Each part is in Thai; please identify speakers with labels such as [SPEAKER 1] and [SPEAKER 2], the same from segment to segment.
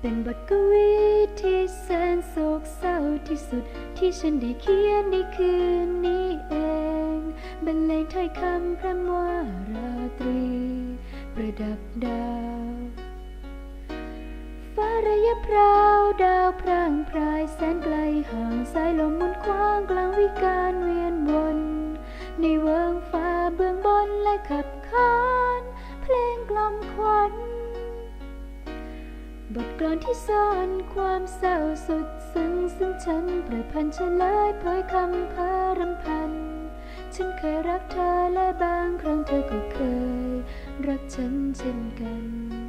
[SPEAKER 1] เป็นบทกวีที่แสนโศกเศร้าที่สุดที่ฉันได้เขียนในคืนนี้เองบรรเลงถ้อยคำพร่ำว่าราตรีประดับดาวฟ้าระยะพราวดาวพร่างพรายแสนไกลห่างสายลมหมุนคว้างกลางวิกาลเวียนวนในเวิงฟ้าเบื้องบนและขับขานเพลงกล่อมขวัญบทกลอนที่ซ่อนความเศร้าสุดซึ้งซึ่งฉันประพันธ์เฉลยเผยคำเพ้อรำพันฉันเคยรักเธอและบางครั้งเธอก็เคยรักฉันเช่นกัน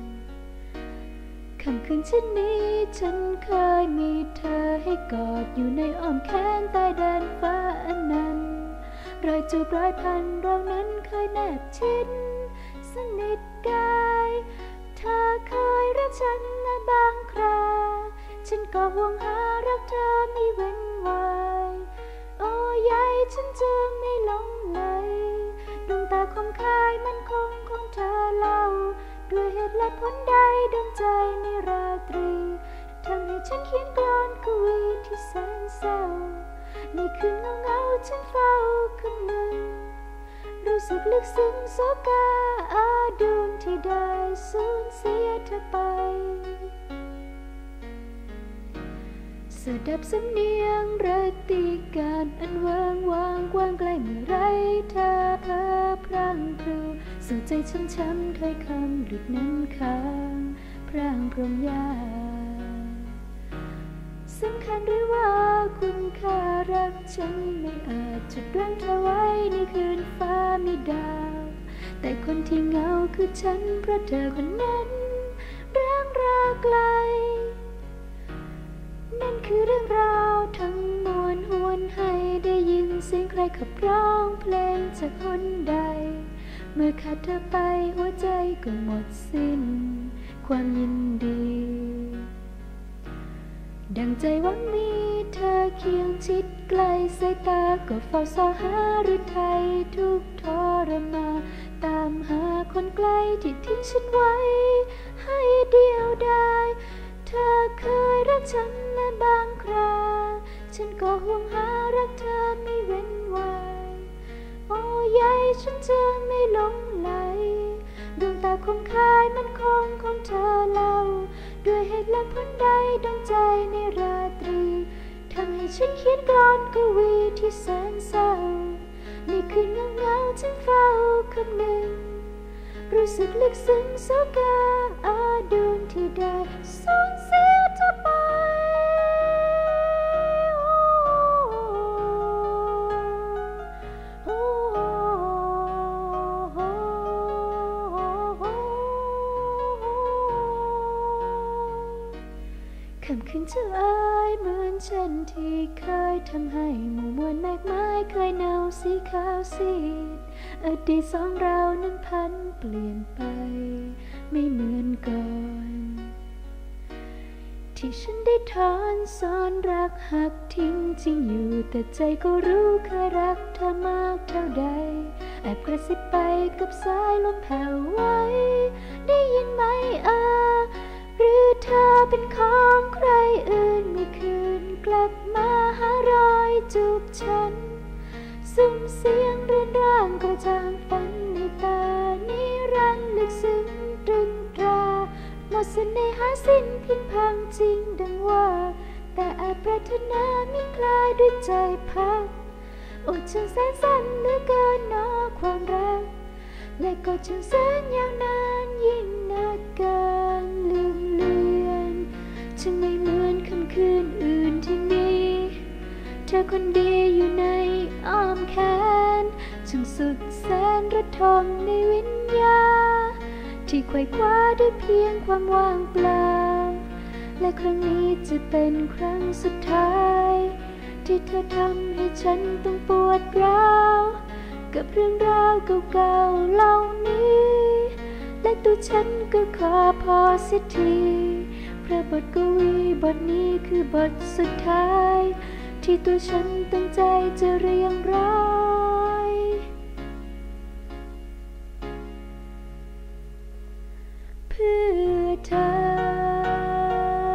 [SPEAKER 1] ค่ำคืนเช่นนี้ฉันเคยมีเธอให้กอดอยู่ในอ้อมแขนใต้แดนฟ้าอันนั้นรอยจูบรอยพันเรานั้นเคยแนบชิดสนิทกายเธอเคยรักฉันและบางคราฉันก็ห่วงหารักเธอไม่เว้นวายโอ้ยายฉันจะไม่หลงไหลดวงตาคมคายมันคงของเธอเล่าด้วยเหตุและผลใดดวงใจในราตรีทำให้ฉันเขียนกลอนกวีที่แสนเศร้าในคืนเงาฉันเฝ้าคำนึงรู้สึกลึกซึ้งโศกาอาดูนที่ได้สูญเสียเธอไปสดับสำเนียงรติการอันเวิงวางกว้างไกลเมื่อไรเธอเพ้อพรั่งพรูสู่ใจช้ำๆถ้อยคำหลุดน้ำค้างพร่างพรมยาสำคัญหรือว่าคุณค่ารักฉันไม่อาจจุดรั้งเธอไว้ในคืนฟ้ามีดาวแต่คนที่เหงาคือฉันเพราะเธอคนนั้นร่างราไกลนั่นคือเรื่องราวทั้งมวลหวนให้ได้ยินเสียงใครขับร้องเพลงจากคนใดเมื่อขาดเธอไปหัวใจก็หมดสิ้นความยินดีดังใจหวังมีเธอเคียงชิดใกล้สายตาก็เฝ้าสอหาหรือไทยทุกทรมานตามหาคนไกลที่ทิ้งฉันไว้ให้เดียวดายเธอเคยรักฉันและบางคราฉันก็ห่วงหารักเธอไม่เว้นวายโอ้ยายฉันจะไม่หลงไหลดวงตาคมคายมันคงของเธอเล่าด้วยเหตุและผลใดดวงใจในราตรีทำให้ฉันเขียนกลอนกวีที่แสนเศร้าในคืนเงาฉันเฝ้าคำนึงรู้สึกลึกซึ้งโศกาอาดูนที่ได้สูญเสียเธอไปคำคืนเธอเอ่ยเหมือนฉันที่เคยทำให้หมู่มวลแมกไม้เคยเนาสีขาวซีดอดีตสองเรานั้นพันเปลี่ยนไปไม่เหมือนก่อนที่ฉันได้ถอนซ่อนรักหักทิ้งจริงอยู่แต่ใจก็รู้เคยรักเธอมากเท่าใดแอบกระซิบไปกับสายลมแผ่วไว้ได้ยินไหมหรือเธอเป็นของใครอื่นไม่คืนกลับมาหารอยจูบฉันซุ้มเสียงเรื่อนร่างกระจ่างฝันในตานิรันดร์ลึกซึ้งตรึงตราหมดเสน่หาสิ้นพินพังจริงดังว่าแต่อาจปรารถนามีคลายด้วยใจพักโอ้ช่างแสนสั้นเหลือเกินหนอความรักและก็ช่างแสนยาวนานยิ่งนักการลืมเลือนจึงไม่เหมือนค่ำคืนอื่นที่มีเธอคนดีอยู่ในอ้อมแขนจึงสุดแสนระทมในวิญญาณที่ไขว่คว้าด้วยเพียงความว่างเปล่าและครั้งนี้จะเป็นครั้งสุดท้ายที่เธอทำให้ฉันต้องปวดร้าวกับเรื่องราวเก่าๆเหล่านี้และตัวฉันก็ขอพอเสียทีเพราะบทกวีบทนี้คือบทสุดท้ายที่ตัวฉันตั้งใจจะเรียงร้อยเพื่อเธอ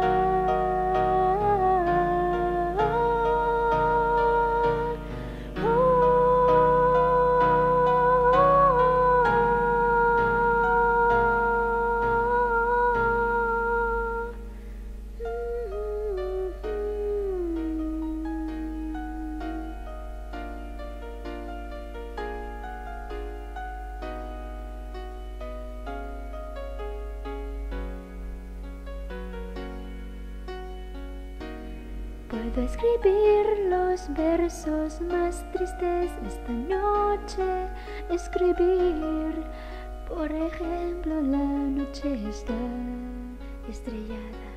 [SPEAKER 1] Puedo escribir los versos más tristes esta noche. Escribir, por ejemplo, la noche está estrellada.